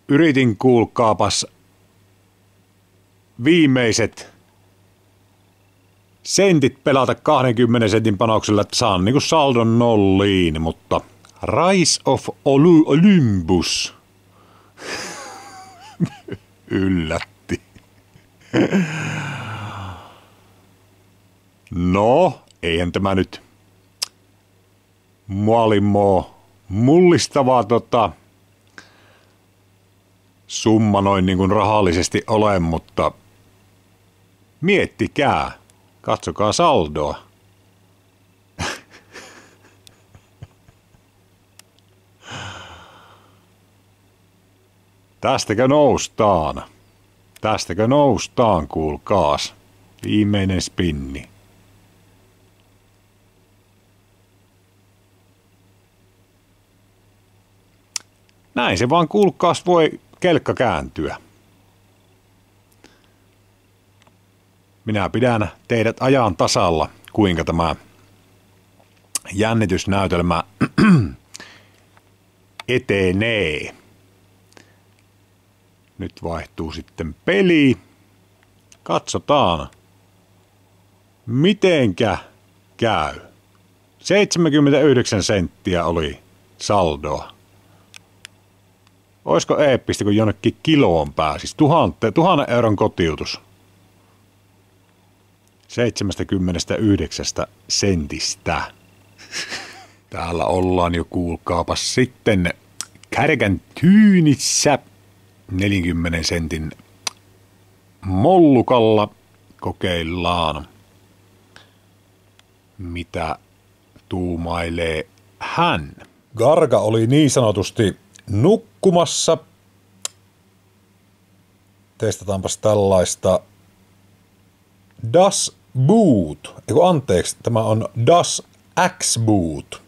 yritin kuulkaapas viimeiset sentit pelata 20 sentin panoksella, että saan niinku saldon nolliin, mutta Rise of Olympus yllätti. No, eihän tämä nyt mullistavaa summa noin niin kuin rahallisesti ole, mutta miettikää, katsokaa saldoa. Tästäkö noustaan? Tästäkö noustaan, kuulkaas. Viimeinen spinni. Näin se vaan, kuulkaas, voi kelkka kääntyä. Minä pidän teidät ajan tasalla, kuinka tämä jännitysnäytelmä etenee. Nyt vaihtuu sitten peli. Katsotaan, mitenkä käy. 79 senttiä oli saldoa. Oisko eeppistä, kun jonnekin kiloon pääsis? 1000 euron kotiutus. 79 sentistä. Täällä ollaan jo, kuulkaapas, sitten kärkän tyynissä 40 sentin mollukalla. Kokeillaan, mitä tuumailee hän. Garga oli niin sanotusti nukkumassa. Testataanpas tällaista Das Boot. Anteeksi, tämä on Das X-Boot.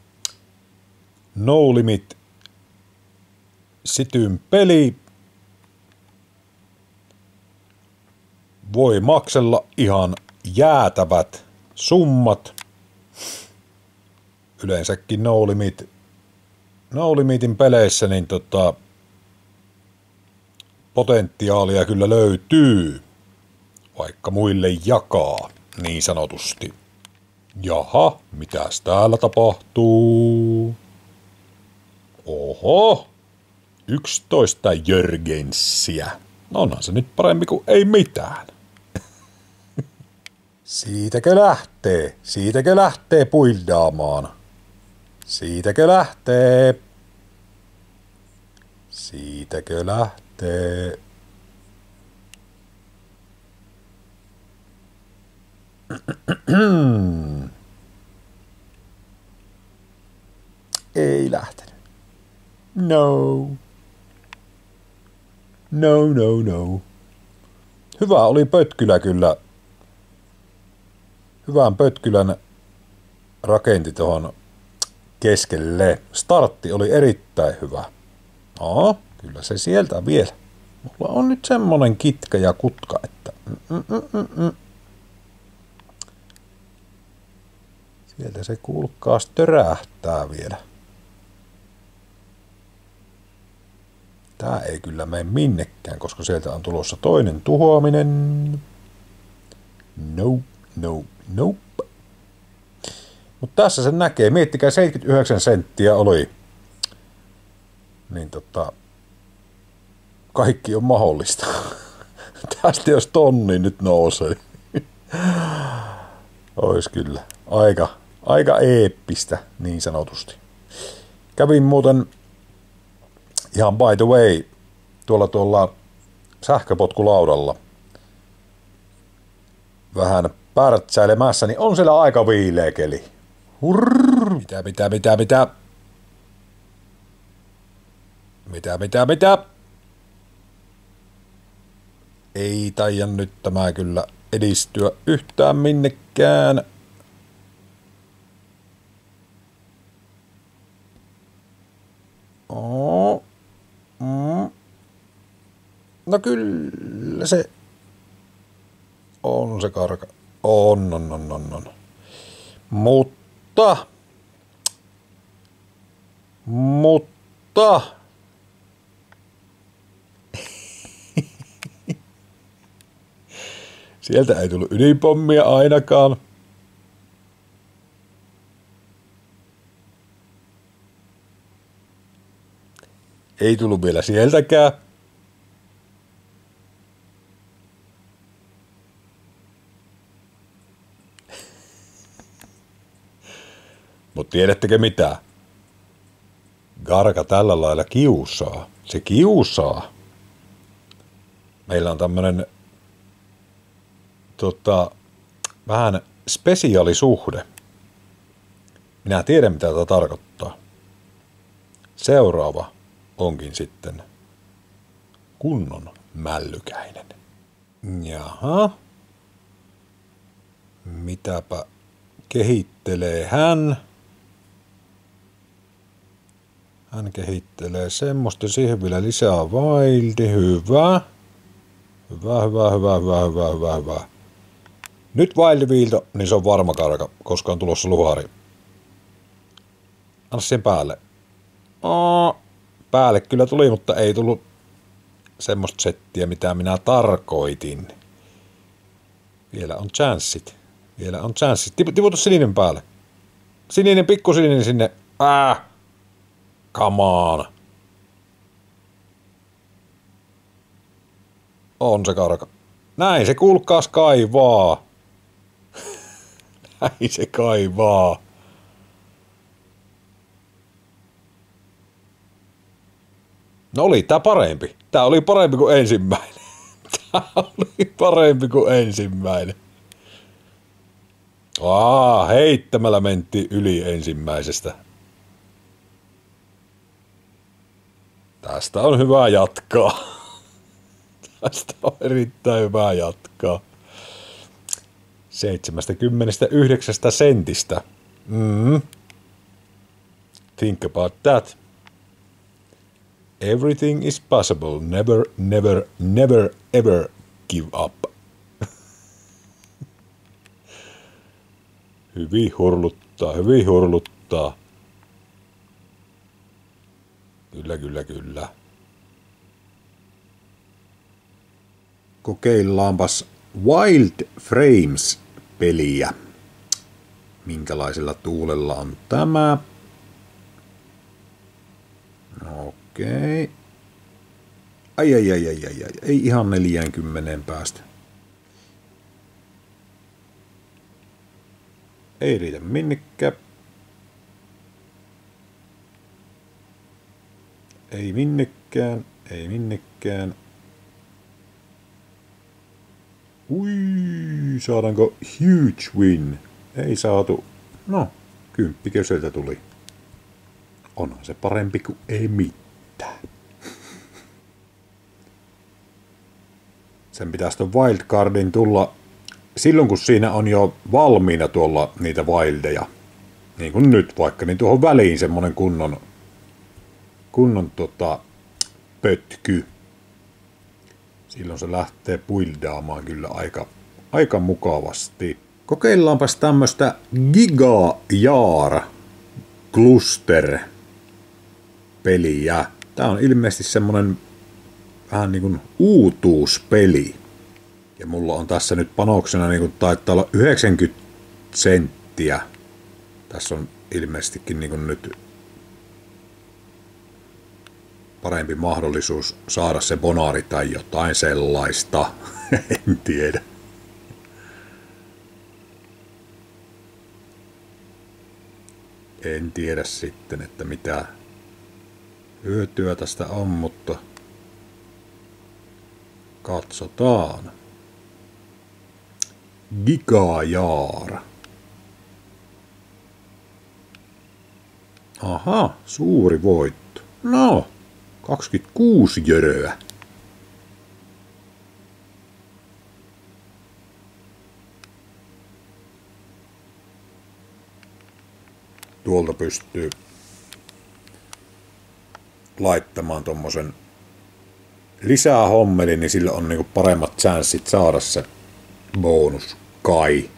No Limit Sityn peli. Voi maksella ihan jäätävät summat. Yleensäkin No Limitin peleissä niin potentiaalia kyllä löytyy, vaikka muille jakaa, niin sanotusti. Jaha, mitäs täällä tapahtuu? Oho, 11 Jörgensiä. No onhan se nyt parempi kuin ei mitään. Siitäkö lähtee puildaamaan? Siitäkö lähtee? Ei lähtenyt. No. Hyvä oli pötkylä kyllä. Hyvän pötkylän rakenti tuohon keskelle. Startti oli erittäin hyvä. No, kyllä se sieltä vielä. Mulla on nyt semmonen kitka ja kutka, että sieltä se kuulkaas törähtää vielä. Tää ei kyllä mene minnekään, koska sieltä on tulossa toinen tuhoaminen. Nope. Mutta tässä sen näkee. Miettikää, 79 senttiä oli. Niin kaikki on mahdollista. Tästä jos tonni nyt nousee. Ois kyllä. Aika eeppistä, niin sanotusti. Kävin muuten ihan by the way tuolla sähköpotkulaudalla vähän pärtsäilemässä, niin on siellä aika viileä keli. Hurr. Mitä? Ei taida nyt tämä kyllä edistyä yhtään minnekään. No kyllä se on se karka. On. Mutta Sieltä ei tullut ydinpommia ainakaan. Ei tullut vielä sieltäkään. Mutta tiedättekö mitä? Garga tällä lailla kiusaa. Se kiusaa. Meillä on tämmönen vähän spesiaalisuhde. Minä tiedän mitä tämä tarkoittaa. Seuraava onkin sitten kunnon mällykäinen. Jaha. Mitäpä kehittelee hän? Hän kehittelee semmoista, siihen vielä lisää wildi. Hyvä. Hyvä. Nyt wildiviilto, niin se on varma karka, koska on tulossa luhari. Anna sen päälle. Päälle kyllä tuli, mutta ei tullut semmoista settiä, mitä minä tarkoitin. Vielä on chanssit. Tiputa sininen päälle. Pikkusininen sinne. Come on. On se karka. Näin se kuulkaas kaivaa. Näin se kaivaa. No oli tää parempi. Tää oli parempi kuin ensimmäinen. Heittämällä mentiin yli ensimmäisestä. Tästä on hyvä jatkaa. Tästä on erittäin hyvä jatkaa. 79 sentistä. Think about that. Everything is possible. Never ever give up. Hyvin hurluttaa. Kyllä. Kokeillaanpas Wild Frames-peliä. Minkälaisella tuulella on tämä? Okei. Ai. Ei ihan 40 päästä. Ei riitä minnekään. Ei minnekään. Ui, saadaanko huge win? Ei saatu. No, 10 köseltä tuli. Onhan se parempi kuin ei mitään. Sen pitäisi ton wildcardin tulla silloin, kun siinä on jo valmiina tuolla niitä wildeja. Niin kuin nyt vaikka, niin tuohon väliin semmonen kunnon pötky. Silloin se lähtee buildaamaan kyllä aika mukavasti. Kokeillaanpas tämmöstä Giga Jar Cluster peliä. Tää on ilmeisesti semmonen vähän niin kuin uutuuspeli. Ja mulla on tässä nyt panoksena niin kuin taitaa olla 90 senttiä. Tässä on ilmeisestikin niin kuin nyt parempi mahdollisuus saada se bonaari tai jotain sellaista. En tiedä. En tiedä sitten, että mitä hyötyä tästä on, mutta katsotaan. Gigajaar. Aha, suuri voitto. No, 26 jöröä. Tuolta pystyy laittamaan tommosen lisää hommeli, niin sillä on niinku paremmat chanssit saada se bonus kai.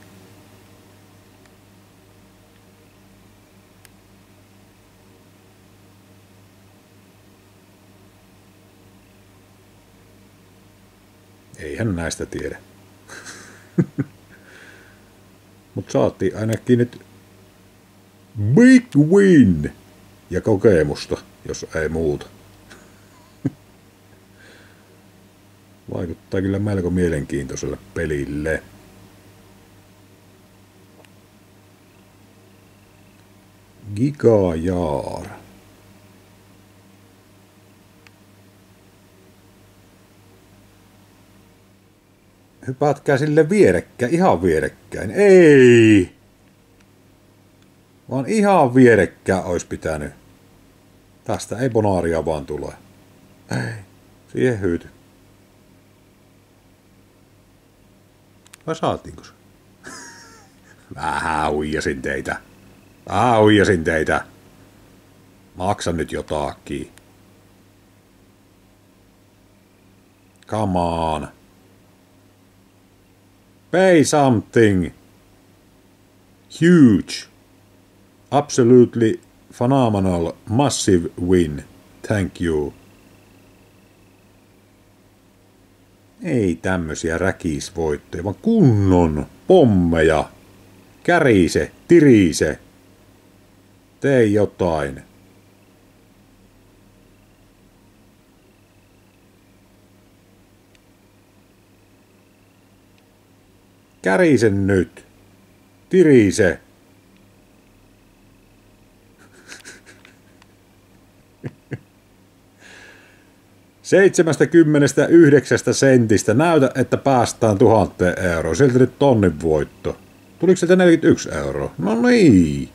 Eihän näistä tiedä. Mut saatiin ainakin nyt big win ja kokemusta, jos ei muuta. Vaikuttaa kyllä melko mielenkiintoiselle pelille. Gigajar. Hypätkää sille vierekkäin, ihan vierekkäin. Ei! Vaan ihan vierekkäin olisi pitänyt. Tästä ei bonaaria vaan tule. Ei, siihen hyyty. Vai saatiinko se? Vähän huijasin teitä. Maksa nyt jotakin. Come on. Pay something. Huge. Absolutely phenomenal. Massive win. Thank you. Ei tämmösiä räkisvoittoja, vaan kunnon pommeja. Kärise, tirise. Tee jotain. Kärise nyt. Tirise. $79 näytä, että päästään 1000 €. Sieltä nyt tonnin voitto. Tuliko sieltä 41 €? No niin.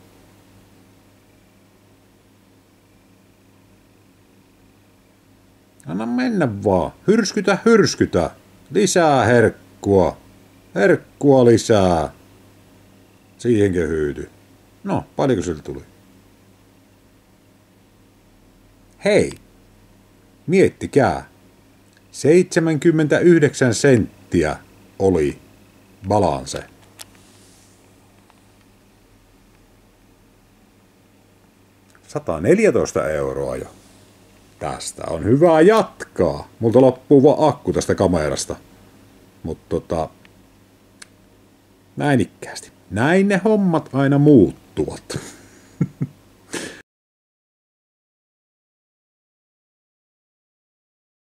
Anna mennä vaan. Hyrskytä. Lisää herkkua. Herkkua lisää. Siihenkö hyyty. No, paljonko sieltä tuli? Hei. Miettikää. 79 senttiä oli balanse. €114 jo. Tästä on hyvä jatkaa. Multa loppuu vaan akku tästä kamerasta. Mutta näin ikkäästi. Näin ne hommat aina muuttuvat.